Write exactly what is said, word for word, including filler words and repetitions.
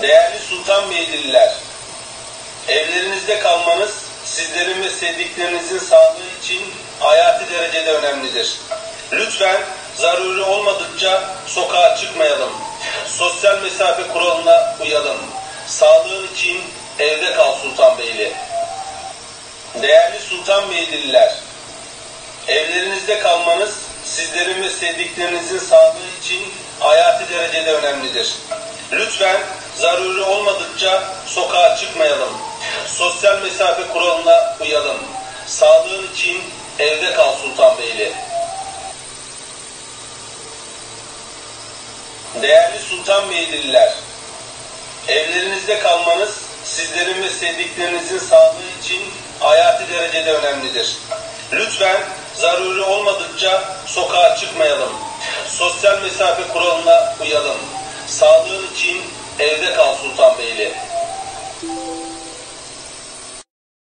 Değerli Sultanbeyliler, evlerinizde kalmanız sizlerin ve sevdiklerinizin sağlığı için hayati derecede önemlidir. Lütfen zaruri olmadıkça sokağa çıkmayalım. Sosyal mesafe kuralına uyalım. Sağlığın için evde kal Sultanbeyli. Değerli Sultanbeyliler, evlerinizde kalmanız sizlerin ve sevdiklerinizin sağlığı için hayati derecede önemlidir. Lütfen zaruri olmadıkça sokağa çıkmayalım. Sosyal mesafe kuralına uyalım. Sağlığın için evde kal Sultanbeyli. Değerli Sultanbeyliler, evlerinizde kalmanız sizlerin ve sevdiklerinizin sağlığı için hayati derecede önemlidir. Lütfen zaruri olmadıkça sokağa çıkmayalım. Sosyal mesafe kuralına uyalım. Sağlığın için evde kal Sultanbeyli.